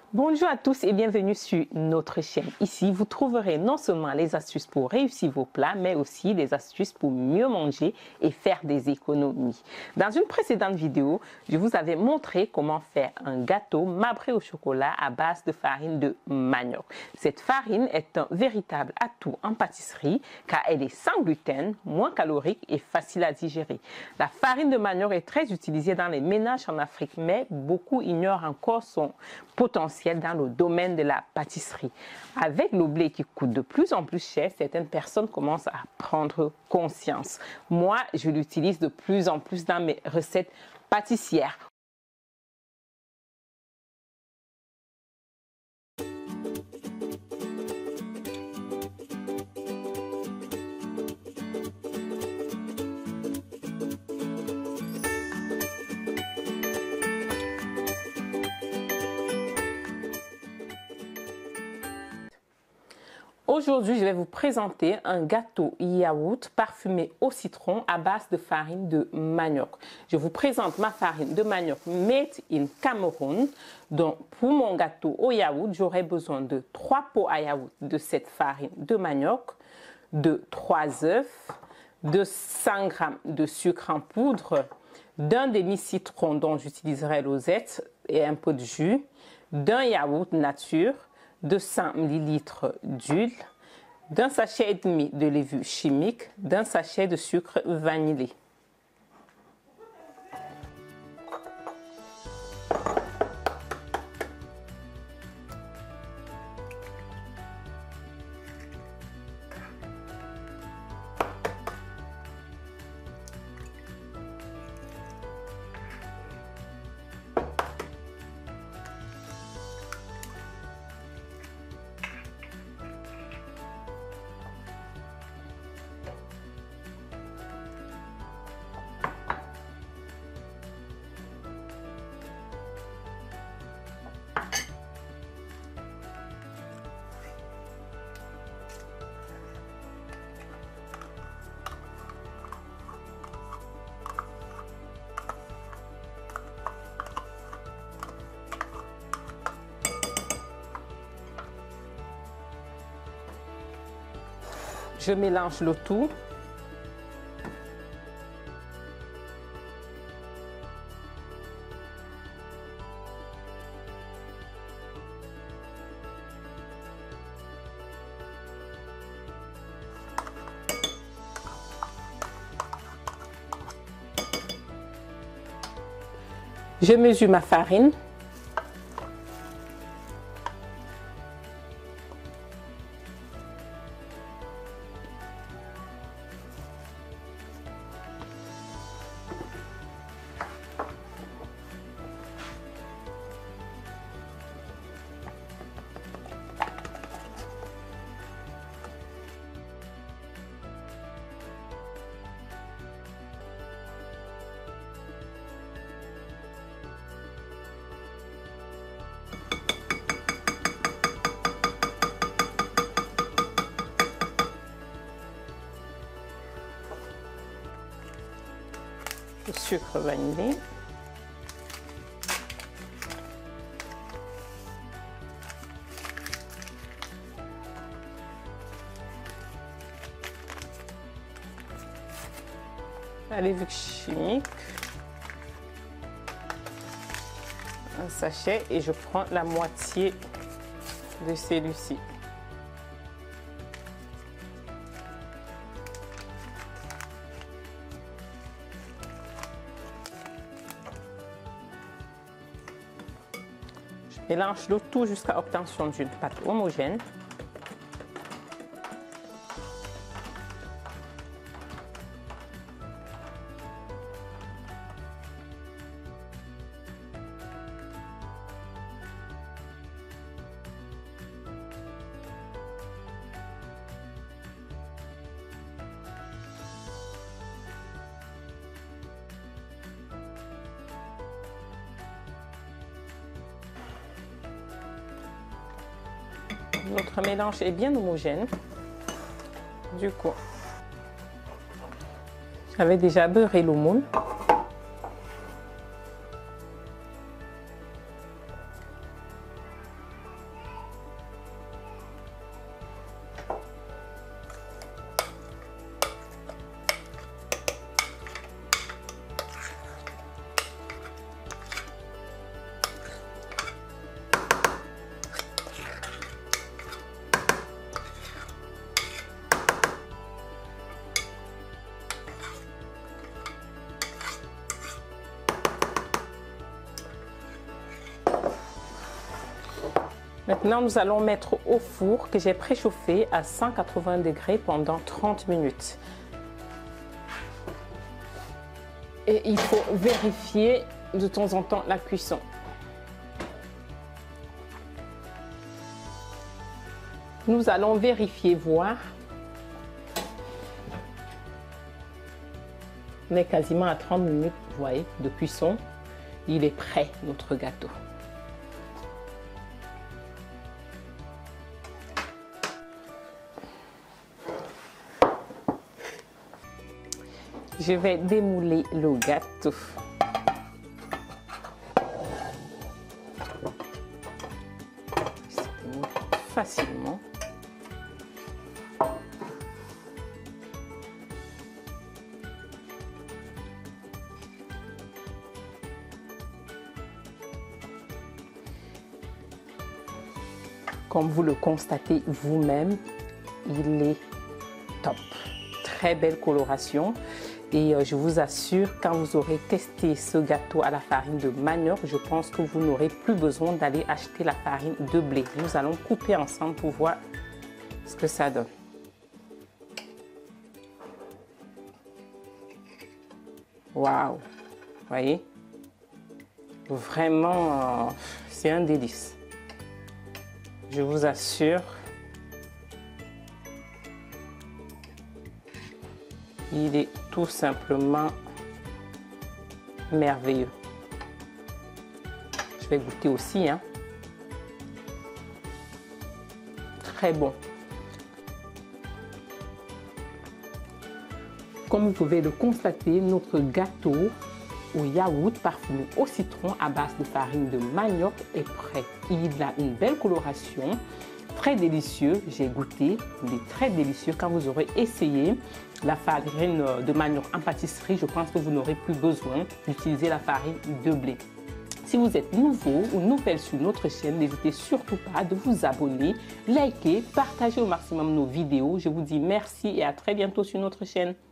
Bonjour à tous et bienvenue sur notre chaîne. Ici, vous trouverez non seulement les astuces pour réussir vos plats, mais aussi des astuces pour mieux manger et faire des économies. Dans une précédente vidéo, je vous avais montré comment faire un gâteau marbré au chocolat à base de farine de manioc. Cette farine est un véritable atout en pâtisserie car elle est sans gluten, moins calorique et facile à digérer. La farine de manioc est très utilisée dans les ménages en Afrique, mais beaucoup ignorent encore son potentiel dans le domaine de la pâtisserie. Avec le blé qui coûte de plus en plus cher, certaines personnes commencent à prendre conscience. Moi, je l'utilise de plus en plus dans mes recettes pâtissières. Aujourd'hui, je vais vous présenter un gâteau yaourt parfumé au citron à base de farine de manioc. Je vous présente ma farine de manioc made in Cameroun. Donc, pour mon gâteau au yaourt, j'aurai besoin de 3 pots à yaourt de cette farine de manioc, de 3 œufs, de 100 g de sucre en poudre, d'un demi-citron dont j'utiliserai l'osette et un peu de jus, d'un yaourt nature, de 100 ml d'huile, d'un sachet et demi de levure chimique, d'un sachet de sucre vanillé. Je mélange le tout. Je mesure ma farine. Le sucre vanillé. La levure chimique. Un sachet et je prends la moitié de celui-ci. Mélange le tout jusqu'à l'obtention d'une pâte homogène. Notre mélange est bien homogène. Du coup, j'avais déjà beurré le moule. Maintenant, nous allons mettre au four que j'ai préchauffé à 180 degrés pendant 30 minutes. Et il faut vérifier de temps en temps la cuisson. Nous allons vérifier, voir. On est quasiment à 30 minutes, vous voyez, de cuisson. Il est prêt, notre gâteau. Je vais démouler le gâteau. Ça démoule facilement. Comme vous le constatez vous-même, il est top. Très belle coloration. Et je vous assure, quand vous aurez testé ce gâteau à la farine de manioc, je pense que vous n'aurez plus besoin d'aller acheter la farine de blé. Nous allons couper ensemble pour voir ce que ça donne. Waouh! Voyez? Vraiment, c'est un délice. Je vous assure. Il est tout simplement merveilleux. Je vais goûter aussi, hein. Très bon. Comme vous pouvez le constater, notre gâteau au yaourt parfumé au citron à base de farine de manioc est prêt. Il a une belle coloration, très délicieux. J'ai goûté, il est très délicieux. Quand vous aurez essayé la farine de manioc en pâtisserie, je pense que vous n'aurez plus besoin d'utiliser la farine de blé. Si vous êtes nouveau ou nouvelle sur notre chaîne, n'hésitez surtout pas de vous abonner, liker, partager au maximum nos vidéos. Je vous dis merci et à très bientôt sur notre chaîne.